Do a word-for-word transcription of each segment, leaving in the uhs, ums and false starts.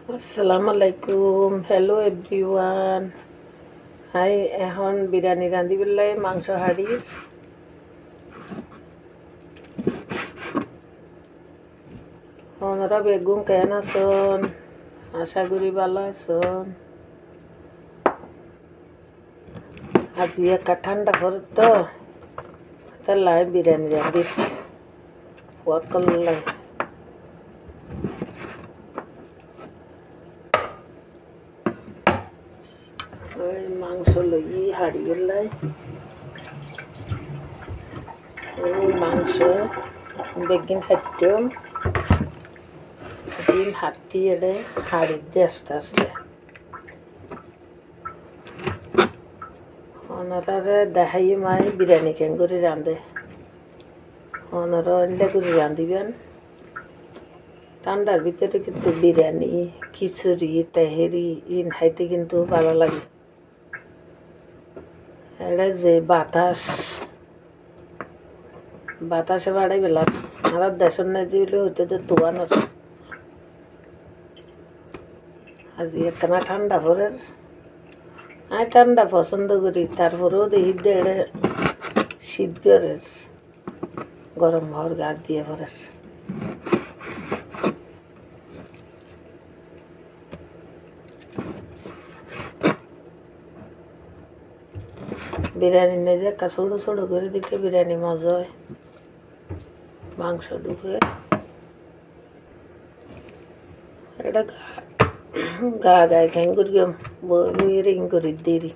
আসসালামু আলাইকুম, hello everyone. High, এখন বিরিয়ানি রাঁধি পেলাই মাংস হাড়ির। ওনারা বেগুন কেন আছেন? আশা করি ভালো আছেন। আজ একটা ঠান্ডা পড়ে তো তাই বিরিয়ানি রাঁধি ফুয়াদ করলাই। ওই মাংস লই হাড়ি পেলাই, ওই মাংস বেগিন হাঁটতাম দিন হাঁটি এড়ে হাড়ি দিয়ে আস্তে আস্তে ওনারে দেখাই মাই বিরিয়ানি কেন করে রাঁধে। ওনারা এলে করে রাঁধিবেন। ঠান্ডার ভিতরে কিন্তু বিরিয়ানি, খিচুড়ি, তেহেরি ইন খাইতে কিন্তু ভালো লাগে। এটা যে বাতাস বাতাসে বাড়াই পেলাম আর দেশের না দিলে হইতে তো তোয়ানোর। আজ একখানা ঠান্ডা পরে আমি ঠান্ডা পছন্দ করি, তারপরেও দেখি দেড়ে শীত করে গরম হওয়ার গা দিয়ে পরে। বিরিয়ানি নিয়ে যে ছোটো ছোটো করে দিতে বিরিয়ানি মজা হয়। মাংস ঢুকে এটা গা গায়ে খাই করি রিং করি দেরি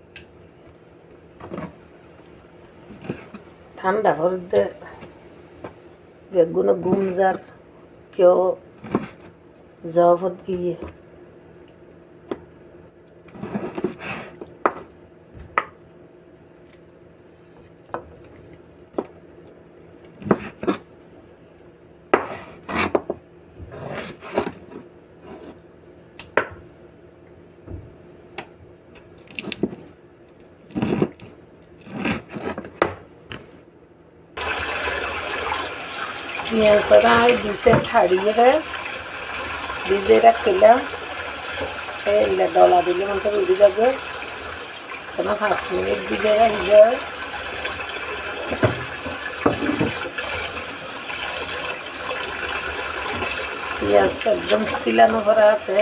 ঠান্ডা পরে বেগুনো ঘুম যার কেউ জফত গিয়ে পেঁয়াজরা দুসে ছাড়িয়ে ভিজে রাখলাম। এলে ডলা দিলে মতো উড়ে যাবে, কেন পাঁচ মিনিট ভিজে রাখবে। পেঁয়াজ একদম সিলানো করা আছে,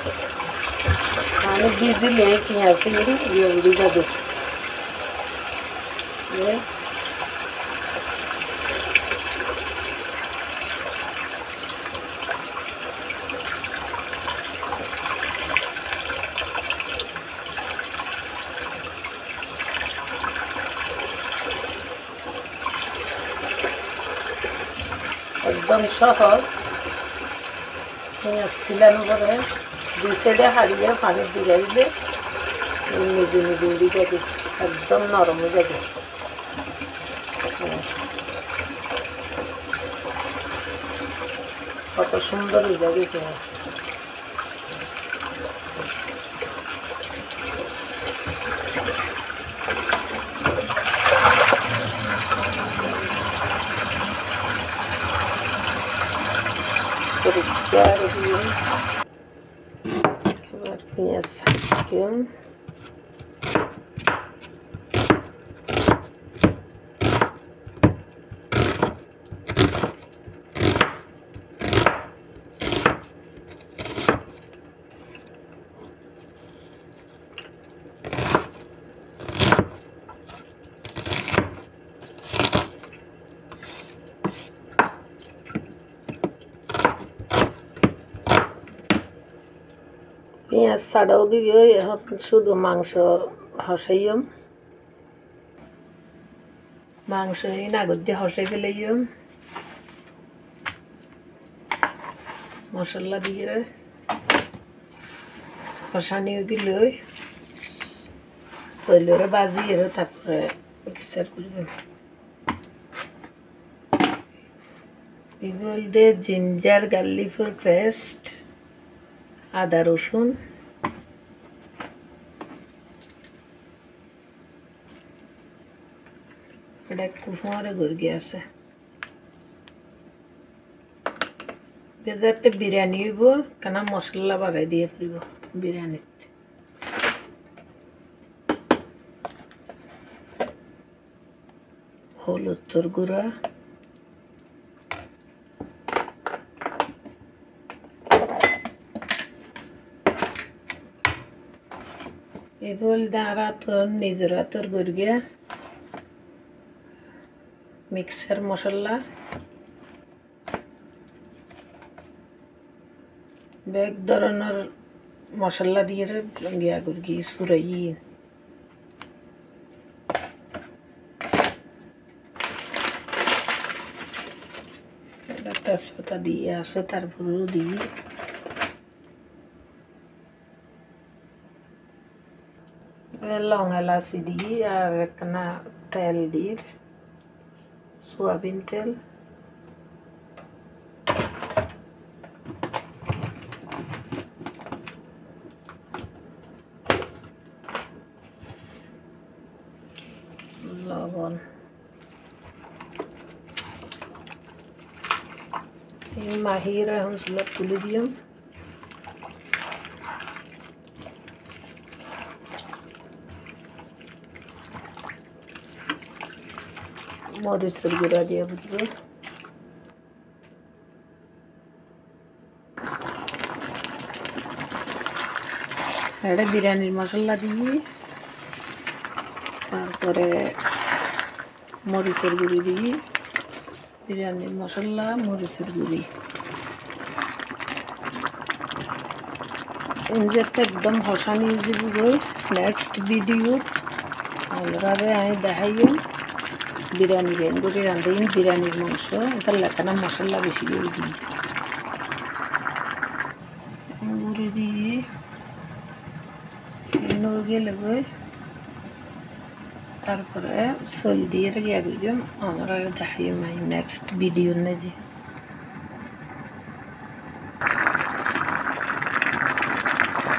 মানে ভিজিলে পেঁয়াজ ইয়ে উড়ে যাবে। একদম সহজ। পেঁয়াজ সিলানো করে দুই সাইডে হারিয়ে পানি দিয়ে দিলে নিজে নিজে উড়ে যাবে, একদম নরম হয়ে যাবে। কত সুন্দর হয়ে যাবে পেঁয়াজ। পরিষ্কার দিয়ে এবার পেঁয়াজ কেমন পেঁয়াজ ছাড়াও দিয়ে এখন শুধু মাংস হসাইম। মাংস এই নাগর দিয়ে হসাই ফেলাইম, মশলা দিয়ে হসানি দিলে চইলরে বাজিয়ে তারপরে মিক্সার করবেন। এগুলো দিয়ে জিঞ্জার গার্লিকের পেস্ট, আদা রসুন, এটা একটু ফোঁয়ারে গড়িয়ে আছে, বেজাতে বিরিয়ানি হইব কেন মশলা বাড়াই দিয়ে ফেলব বিরিয়ানিতে। হলুদর গুঁড়া, এবার দাঁড়া তোর নিজের হাতের গড়িয়া মিক্সার মশলা বেগ ধরনের মশলা দিয়ে গিয়া গুড়ি সুরাই তেজপাতা দিয়ে আছে তারপরেও দিই লং এলাচি দিই আর একখানা তেল দিই সোয়াবিন তেল লবণ এই মাহির এখন চুলা তুলে দিম মরিচের গুঁড়া দিয়ে বুঝবো এটা বিরিয়ানির মশলা দিই তারপরে মরিচের গুঁড়ি দিই বিরিয়ানির মশলা মরিচের গুঁড়ি ইঞ্জেরটা একদম হসা নিয়ে যাব গই নেক্সট ভিডিও আমরা আমি দেখাইম বিরিয়ানি রেন করে রাঁধিম বিরিয়ানির মাংস এটা লেখানা মশলা বেশি করে দিই গুঁড়ি দিয়ে গেলে গই তারপরে চল দিয়ে গিয়া গেলাম আমরা দেখাইম নেক্সট ভিডিও না যে